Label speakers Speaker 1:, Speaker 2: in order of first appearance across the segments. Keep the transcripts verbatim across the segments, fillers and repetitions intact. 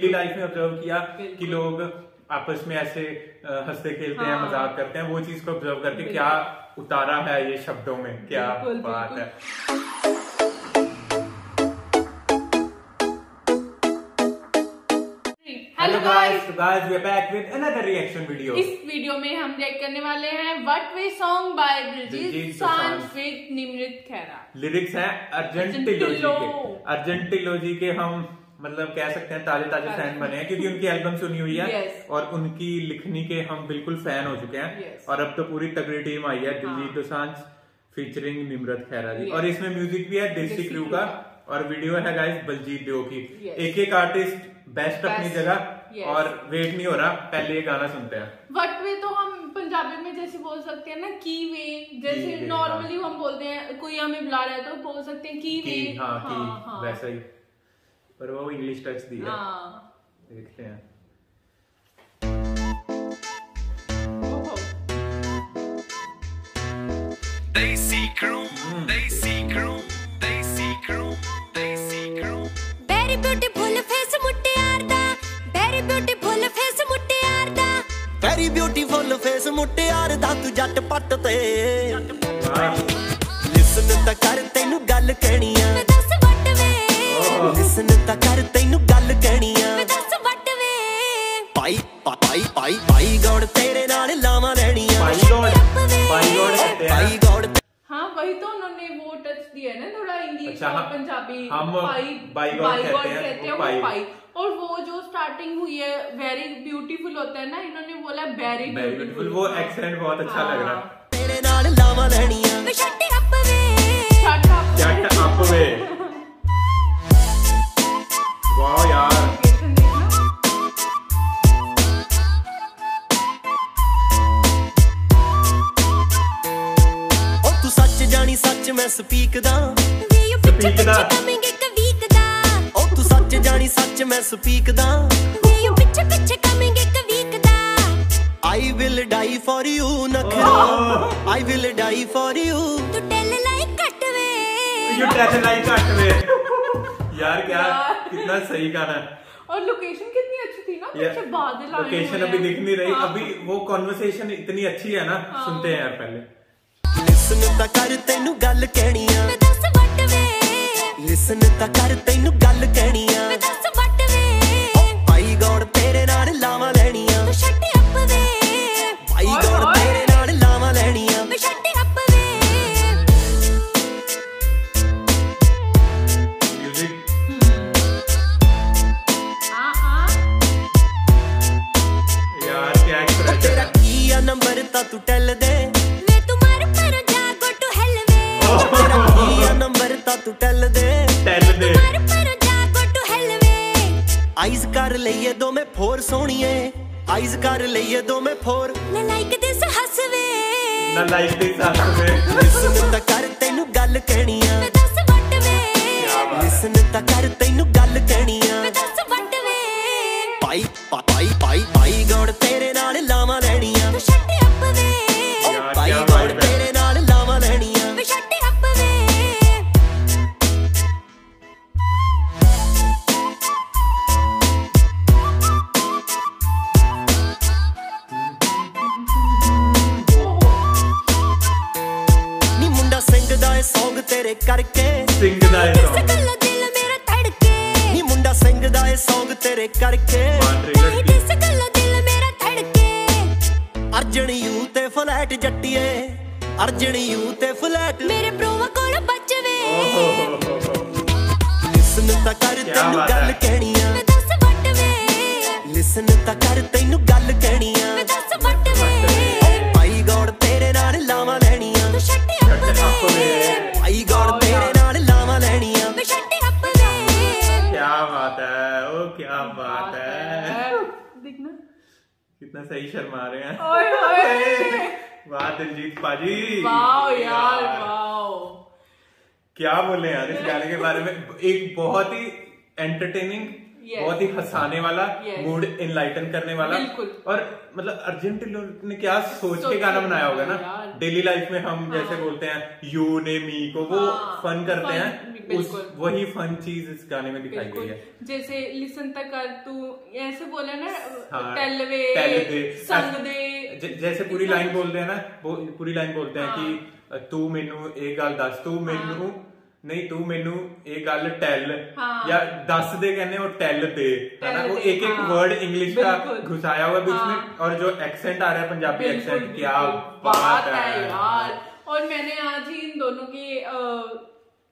Speaker 1: Daily life में observe किया कि लोग आपस में ऐसे हंसते खेलते हैं, मजाक करते हैं, वो चीज को ऑब्जर्व करके क्या उतारा है ये शब्दों में, क्या बात है।
Speaker 2: Hello guys,
Speaker 1: guys we are back with another reaction video.
Speaker 2: इस वीडियो में हम रिएक्ट करने वाले हैं what way song by Diljit Dosanjh with Nimrat Khaira.
Speaker 1: Lyrics हैं अर्जेंटिलोजी के। अर्जेंटिलोजी के हम मतलब कह सकते हैं ताजे ताजे फैन बने हैं, क्योंकि उनकी एल्बम सुनी हुई है yes. और उनकी लिखनी के हम बिल्कुल फैन हो चुके हैं yes. और अब तो पूरी तगड़ी टीम आई है दिलजीत दोसांझ फीचरिंग निम्रत खैरा जी yes. और इसमें म्यूजिक भी है देसी क्रू का और वीडियो है गाइस बलजीत देओ की yes. एक एक आर्टिस्ट बेस्ट अपनी जगह yes. और वेट नहीं हो रहा, पहले ये गाना सुनते हैं।
Speaker 2: व्हाट वे तो हम पंजाबी में जैसे बोल सकते हैं ना की वे, जैसे नॉर्मली हम बोलते हैं कोई हमें बुला रहा है तो बोल सकते हैं की वे,
Speaker 1: हाँ की वैसा ही, पर वो इंग्लिश टच दी है। देखते हैं।
Speaker 3: Desi crew, Desi crew, Desi crew, Desi crew.
Speaker 4: Very beautiful face मुट्टियार दा, very beautiful face मुट्टियार दा,
Speaker 3: very beautiful face मुट्टियार दा तू जट पट ते। Listen ता कर तैनू गल कहनी आ। Listen ता कर तैनू गल कहनी आ। पाई पाई पाई पाई गौड़ तेरे नाल लावा लेनी आ।
Speaker 1: पाई गौड़ पाई गौड़ कहते हैं।
Speaker 3: पाई गौड़
Speaker 2: हाँ वही तो उन्होंने वो टच दिया है ना थोड़ा इंग्लिश
Speaker 1: अच्छा,
Speaker 2: और पंजाबी।
Speaker 1: हम
Speaker 2: पाई
Speaker 1: बाई गौड़ कहते हैं,
Speaker 2: कहते हैं वो पाई, पाई। और वो जो स्टार्टिंग हुई है वेरी ब्यूटीफुल होता है ना, इन्होंने बोला वेरी ब्यूटीफुल,
Speaker 1: वो एक्सेंट बहुत अच्छा लग रहा है।
Speaker 3: तेरे नाल लावा लेनी आ।
Speaker 4: शट अप वे,
Speaker 2: शट अप
Speaker 1: शट अप वे। वाह यार,
Speaker 3: ओ तू सच जानी सच मैं स्पीक दा।
Speaker 1: स्पीक दा
Speaker 4: कमिंग एक वीक दा,
Speaker 3: ओ तू सच जानी सच मैं स्पीक दा।
Speaker 4: वे यू पिच पिच कमिंग एक वीक दा,
Speaker 3: I will die for you नखरा, I will die for you।
Speaker 4: तू टेल लाइक कट वे,
Speaker 1: यू टेल लाइक कट वे। यार क्या कितना सही गाना है।
Speaker 2: और लोकेशन कितनी अच्छी थी ना, पीछे बादल आए हुए हैं।
Speaker 1: लोकेशन अभी दिख नहीं रही, अभी वो कॉन्वर्सेशन इतनी अच्छी है ना, सुनते हैं यार पहले।
Speaker 3: लिसन ता कर तैनू गल कहनी आ।
Speaker 4: मैं दस वट वे,
Speaker 3: लिसन ता कर तैनू गल कहनी आ।
Speaker 4: मैं दस वट वे,
Speaker 3: पाई गौड़ तेरे नाल लावा लेनी आ।
Speaker 4: तू शट अप वे,
Speaker 3: पाई गौड़ तेरे नाल लावा लेनी आ।
Speaker 4: मैं शट अप वे।
Speaker 3: नंबर ता तू टेल दे,
Speaker 4: मैं तुम्हारे पर जागो टू हेल वे।
Speaker 3: तेरा किया नंबर ता तू टेल दे,
Speaker 1: टेल दे
Speaker 4: तुम्हारे पर जागो टू हेल वे।
Speaker 3: आइज कर लईए दो में फोर सोहणीए, आइज कर लईए दो में फोर।
Speaker 4: ना लाइक दिस हंस वे,
Speaker 1: ना लाइक दिस हंस वे।
Speaker 3: लिसन ता कर तैनू गल कहनी आ।
Speaker 4: मैं दस वट वे,
Speaker 3: लिसन ता कर तैनू गल कहनी आ।
Speaker 4: मैं दस वट वे,
Speaker 3: पाई पाई पाई पाई गौड़ तेरे नाल लावा लेनी आ।
Speaker 4: तू शट अप वे,
Speaker 3: पाई गौड़ तेरे नाल लावा लेनी आ।
Speaker 4: मैं शट अप वे।
Speaker 3: नी मुंडा सिंह दा सॉन्ग तेरे करके,
Speaker 1: सिंह दा सॉन्ग
Speaker 4: गल्ला दिल मेरा धड़के,
Speaker 3: नी मुंडा सिंह दा सॉन्ग तेरे करके।
Speaker 4: नहीं दिस गल्ला दिल मेरा धड़के।
Speaker 3: अर्जन यू ते फ्लैट जट्टीए, अर्जन यू ते फ्लैट
Speaker 4: मेरे प्रोवा कोल बच वे,
Speaker 3: लिसन ता कर तैनू गल कहनी आ।
Speaker 4: मैं दस वट वे,
Speaker 3: लिसन ता कर तैनू गल कहनी आ।
Speaker 4: मैं दस वट वे,
Speaker 3: पाई गौड़ तेरे नाल लावा लेनी आ।
Speaker 4: तू शट अप वे,
Speaker 3: पाई गौड़ तेरे नाल लावा लेनी आ।
Speaker 4: मैं शट अप वे।
Speaker 1: क्या बात है, ओ क्या बात है।
Speaker 2: देखना
Speaker 1: कितना सही शर्मा रहे हैं।
Speaker 2: ओए ओए
Speaker 1: वाह दिलजीत पाजी,
Speaker 2: वाओ यार वाओ।
Speaker 1: क्या बोले यार इस गाने के बारे में। एक बहुत ही एंटरटेनिंग बहुत ही हंसाने वाला, मूड इनलाइटन करने वाला। और मतलब अर्जुन ढिल्लों ने क्या सोच के गाना बनाया होगा ना। डेली लाइफ में हम जैसे बोलते हैं यू ने मी को, वो फन करते हैं, उस वही फन चीज इस गाने में दिखाई गई है।
Speaker 2: जैसे लिसन तक कर तू ऐसे बोला ना,
Speaker 1: हाँ,
Speaker 2: टेलवे
Speaker 1: दे,
Speaker 2: संग दे,
Speaker 1: जैसे पूरी लाइन बोलते हैं ना, वो पूरी लाइन बोलते हैं कि तू मेनू एक गल दस, तू मेनू नहीं तू मेनू एक गल टेल, या दस दे कहने और टेल दे, है ना। वो एक एक वर्ड इंग्लिश का घुसाया हुआ बीच में, और जो एक्सेंट आ रहा है पंजाबी एक्सेंट, क्या बात है यार।
Speaker 2: और मैंने आज ही इन दोनों के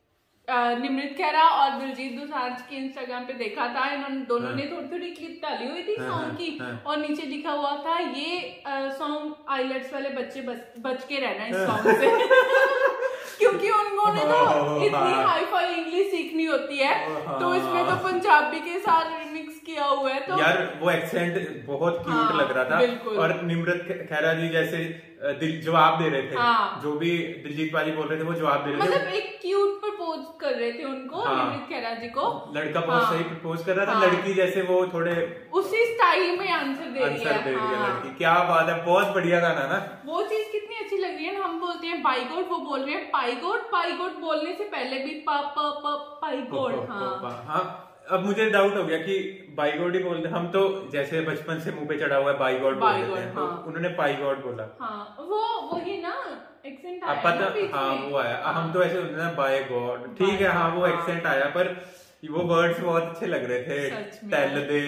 Speaker 2: निमृत खैरा और दिलजीत दोसांझ के इंस्टाग्राम पे देखा था, इन्होंने दोनों हाँ, ने थोड़ी थोड़ी क्लिप डाली हुई थी सॉन्ग हाँ, की हाँ, और नीचे लिखा हुआ था ये सॉन्ग आइलेट्स वाले बच्चे बच, बच के रहना इस सॉन्ग से क्योंकि उन्होंने तो इतनी हाई फाई इंग्लिश सीखनी होती है, तो इसमें तो पंजाबी के साथ रिमिक्स किया हुआ है। तो
Speaker 1: यार वो एक्सेंट बहुत क्यूट हाँ, लग रहा था। और निमृत खैरा जी जैसे दिल जवाब दे रहे थे, हाँ, जो भी दिलजीत बाजी बोल रहे थे वो जवाब दे रहे थे,
Speaker 2: मतलब एक क्यूट प्रपोज कर रहे थे उनको, हाँ, निमृत खैरा जी को।
Speaker 1: लड़का बहुत हाँ, सही प्रपोज कर रहा था, हाँ, लड़की जैसे वो थोड़े
Speaker 2: उसी स्टाइल में आंसर दे रही है,
Speaker 1: दे रही है लड़की। क्या बात है, बहुत बढ़िया गाना ना।
Speaker 2: वो चीज कितनी अच्छी लग रही है ना। हम बोलते हैं बाईगोट, वो बोल रहे हैं पाईगोट। पाईगोट बोलने से पहले भी पा पा पा पाईगोट।
Speaker 1: हाँ, अब मुझे डाउट हो गया कि बाईगॉड ही बोलते, हम तो जैसे बचपन से मुंह पे चढ़ा हुआ है बाईगॉड बोल देते हैं, तो उन्होंने पाईगॉड बोला।
Speaker 2: हाँ, वो वही ना एक्सेंट आया
Speaker 1: पता, हाँ वो आया। हम तो ऐसे बोलते हैं बाय गॉड, ठीक है, हाँ वो एक्सेंट आया, पर वो वर्ड्स बहुत अच्छे लग रहे थे। टेल दे,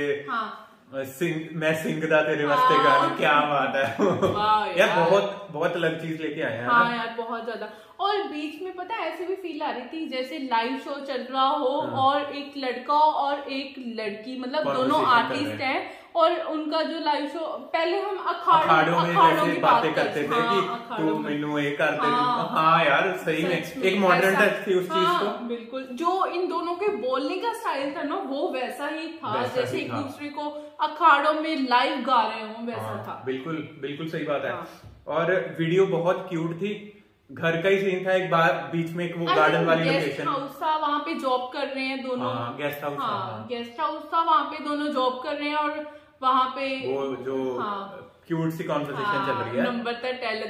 Speaker 1: सिंग मैं सिंगदा तेरे वास्ते गाने, क्या बात है यार, बहुत बहुत अलग चीज लेके आए हैं।
Speaker 2: हाँ यार, बहुत ज्यादा। और बीच में पता है ऐसे भी फील आ रही थी जैसे लाइव शो चल रहा हो, हाँ, और एक लड़का और एक लड़की, मतलब दोनों आर्टिस्ट हैं, और उनका जो लाइव शो, पहले हम अखाड़ों
Speaker 1: में जैसे बातें करते थे कि तू मेनू ये कर दे। हाँ यार, सही में एक मॉडर्न टच थी उस चीज को।
Speaker 2: बिल्कुल, जो इन दोनों के बोलने का स्टाइल था ना, वो वैसा ही था, जैसे एक दूसरे को अखाड़ों में लाइव गा रहे हो, वैसा था।
Speaker 1: बिल्कुल बिल्कुल सही बात है। और वीडियो बहुत क्यूट थी, घर का ही सीन था। एक बार बीच में एक वो गार्डन वाली लोकेशन,
Speaker 2: हाउस था, वहाँ पे जॉब कर रहे हैं दोनों।
Speaker 1: हाँ, गेस्ट हाउस
Speaker 2: हाँ, गेस्ट हाउस था, वहाँ पे दोनों जॉब कर रहे हैं, और वहाँ पे
Speaker 1: वो जो क्यूट सी कॉन्वर्सेशन चल रही है,
Speaker 2: नंबर तक टेल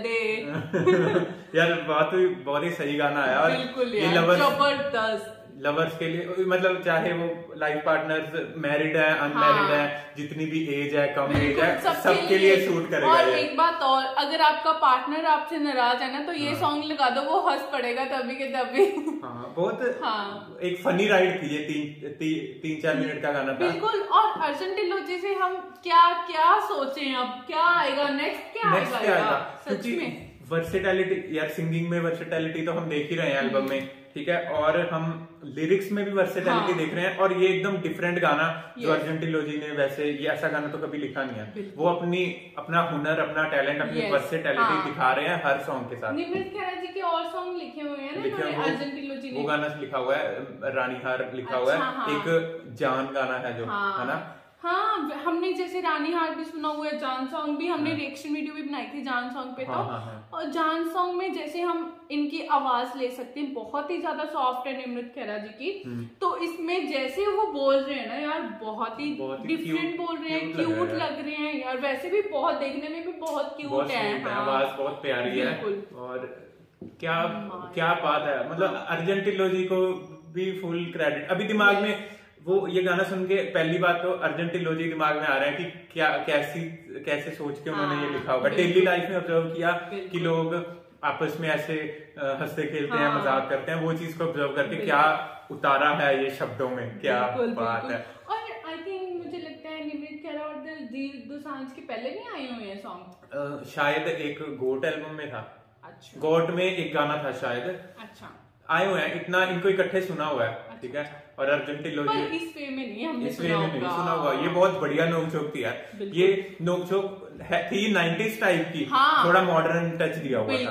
Speaker 2: दे
Speaker 1: यार बात हुई, बहुत ही सही गाना आया। और
Speaker 2: बिल्कुल यार, जबरदस्त।
Speaker 1: लवर्स के लिए, मतलब चाहे वो लाइफ पार्टनर्स मैरिड है, अनमैरिड हाँ, है, जितनी भी एज है, कम एज है, सबके सब लिए, लिए सूट करेगा।
Speaker 2: और एक बात और, अगर आपका पार्टनर आपसे नाराज है ना, तो ये सॉन्ग लगा दो, वो हंस पड़ेगा तभी के तभी।
Speaker 1: हाँ, बहुत हाँ, एक फनी राइड थी ये, तीन ती, तीन चार मिनट का गाना था।
Speaker 2: बिल्कुल। और अर्जुन ढिल्लों जी से हम क्या क्या सोचे, अब क्या आएगा नेक्स्ट, क्या
Speaker 1: नेक्स्ट क्या आएगा, सच में वर्सेटैलिटी यार, सिंगिंग में वर्सेटैलिटी तो हम देख ही रहे हैं एल्बम में, ठीक है, और हम लिरिक्स में भी वर्सेटैलिटी हाँ, देख रहे हैं। और ये एकदम डिफरेंट गाना जो अर्जुन ढिल्लों जी ने, वैसे ये ऐसा गाना तो कभी लिखा नहीं है, वो अपनी अपना हुनर, अपना टैलेंट, अपनी वर्सेटैलिटी हाँ, दिखा रहे हैं हर सॉन्ग के साथ।
Speaker 2: निमृत खैरा जी के और सॉन्ग लिखे हुए हैं ना अर्जुन ढिल्लों जी ने,
Speaker 1: वो गाना लिखा हुआ है रानी हार लिखा हुआ है, एक जान गाना है जो, है ना।
Speaker 2: हाँ, हमने जैसे रानी हार भी सुना हुआ है, जान सॉन्ग भी हमने रिएक्शन वीडियो भी बनाई थी जान सॉन्ग पे। हाँ, तो हाँ, हाँ, और जान सॉन्ग में जैसे हम इनकी आवाज ले सकते हैं, बहुत ही ज्यादा सॉफ्ट है निमृत खैरा जी की, तो इसमें जैसे वो बोल रहे हैं ना यार, बहुत ही डिफरेंट बोल रहे हैं, क्यूट लग रहे हैं यार, वैसे भी बहुत देखने में भी बहुत क्यूट है,
Speaker 1: आवाज बहुत प्यारी है। और क्या क्या बात है, मतलब अर्जुन ढिल्लों जी को भी फुल क्रेडिट। अभी दिमाग में वो ये गाना सुन के पहली बात तो अर्जुन ढिल्लों जी दिमाग में आ रहा है कि क्या कैसी कैसे सोच के उन्होंने ये लिखा होगा। डेली लाइफ में ऑब्जर्व किया कि लोग आपस में ऐसे हंसते खेलते हैं, मजाक करते हैं, वो चीज को ऑब्जर्व करके क्या उतारा है ये शब्दों में, क्या बात है।
Speaker 2: और आई थिंक मुझे लगता है निमृत खैरा और दिलजीत दोसांझ के पहले नहीं आए हुए हैं सॉन्ग,
Speaker 1: शायद एक गोट एल्बम में था।
Speaker 2: अच्छा,
Speaker 1: गोट में एक गाना था शायद।
Speaker 2: अच्छा,
Speaker 1: आए हुए हैं, इतना इनको इकट्ठे सुना हुआ है, ठीक है। और अर्जुन ढिल्लों जी
Speaker 2: इस वे में नहीं, हमने
Speaker 1: इस वे में नहीं सुना हुआ। ये बहुत बढ़िया नोकझोंक थी यार, ये नोकझोंक थी नाइनटीज टाइप की, हाँ, थोड़ा मॉडर्न टच दिया हुआ
Speaker 2: बिल्कुल।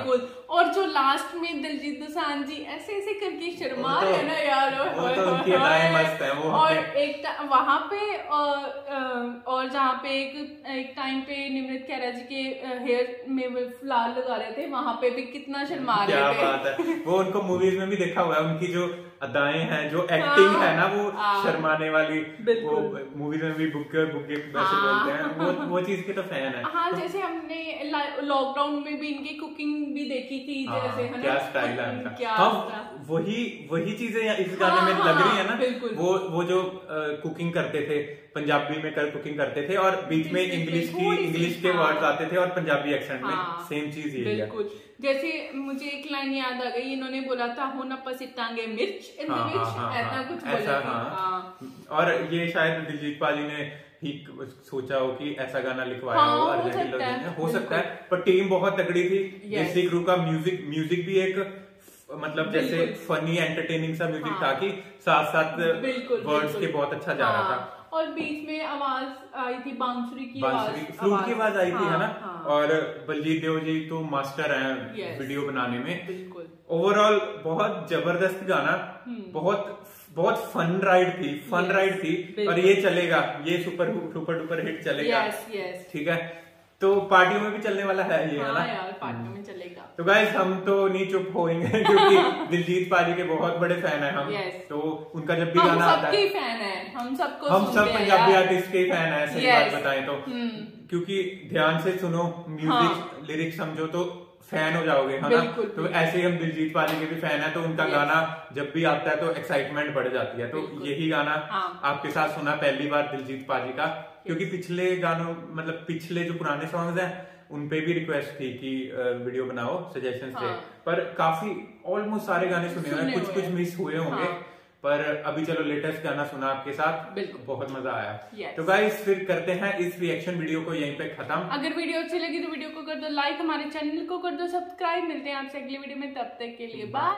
Speaker 2: और जो लास्ट में दिलजीत दोसांझ जी ऐसे ऐसे करके शर्मा रहे हैं ना यार,
Speaker 1: वो तो उनकी अदाएं मस्त है वो।
Speaker 2: और एक वहां पे और, और जहाँ पे एक एक टाइम पे निमृत खैरा जी के हेयर में फ्लावर लगा रहे थे, वहां पे भी कितना शर्मा रहे थे।
Speaker 1: क्या बात है, वो उनको मूवीज में भी देखा हुआ है, उनकी जो अदाएं हैं, जो एक्टिंग है ना, वो शर्माने वाली, वो मूवीज में भी बुक्के बुक्के वैसे बोलते हैं, वो वो चीज के तो फैन है।
Speaker 2: हाँ, जैसे हमने लॉकडाउन में भी इनकी कुकिंग भी देखी थी, जैसे है ना,
Speaker 1: क्या स्टाइल है इनका।
Speaker 2: क्या
Speaker 1: हाँ, वही वही चीजें इस गाने में लग रही है ना। वो वो जो कुकिंग करते थे, पंजाबी में कर कुकिंग करते थे और बीच में इंग्लिश की इंग्लिश के वर्ड्स आते थे और पंजाबी एक्सेंट में, सेम चीज यही है।
Speaker 2: जैसे मुझे एक लाइन याद आ गई, इन्होंने बोला था हुन आपां सिट्टांगे मिर्च इन द विच, ऐसा कुछ बोला था।
Speaker 1: और ये शायद दिलजीत पाजी ने ही सोचा हो कि ऐसा गाना लिखवाया हो अर्जेंटिलो जी ने, हो सकता है, पर टीम बहुत तगड़ी थी। देसी क्रू का म्यूजिक म्यूजिक भी एक मतलब जैसे फनी एंटरटेनिंग सा म्यूजिक था कि साथ साथ वर्ड्स के बहुत अच्छा जा रहा था।
Speaker 2: और बीच में आवाज आई थी बांसुरी की,
Speaker 1: बांसुरी फ्लूट की आवाज आई थी, है ना। और बलजीत देव जी तो मास्टर हैं वीडियो बनाने में। ओवरऑल बहुत जबरदस्त गाना, बहुत बहुत फन राइड थी, फन राइड थी, और ये चलेगा, ये सुपर सुपर डुपर हिट चलेगा। ठीक है, तो पार्टियों में भी चलने वाला है ये, है ना
Speaker 2: यार, पार्टियों में चलेगा।
Speaker 1: तो गाइस हम तो नहीं चुप होंगे क्योंकि दिलजीत पाजी के बहुत बड़े फैन हैं हम। तो उनका जब भी
Speaker 2: हम
Speaker 1: गाना आता है,
Speaker 2: फैन है, हम सबको
Speaker 1: हम सब पंजाबी आर्टिस्ट के फैन है, सही बात बताएं तो, क्योंकि ध्यान से सुनो म्यूजिक, लिरिक्स समझो तो फैन हो जाओगे, है ना। तो ऐसे ही हम दिलजीत पाजी के भी फैन है, तो उनका गाना जब भी आता है तो एक्साइटमेंट बढ़ जाती है। तो यही गाना आपके साथ सुना पहली बार दिलजीत पाजी का, क्योंकि पिछले गानों मतलब पिछले जो पुराने सॉन्ग्स हैं उनपे भी रिक्वेस्ट थी कि वीडियो बनाओ, सजेशंस थे, पर काफी ऑलमोस्ट सारे गाने सुने हुए, कुछ कुछ मिस हुए होंगे, पर अभी चलो लेटेस्ट गाना सुना आपके साथ, बहुत मजा आया। yes. तो गाइस फिर करते हैं इस रिएक्शन वीडियो को यहीं पे खत्म।
Speaker 2: अगर वीडियो अच्छी लगी तो वीडियो को कर दो लाइक, हमारे चैनल को कर दो सब्सक्राइब। मिलते हैं आपसे अगली वीडियो में, तब तक के लिए बाय।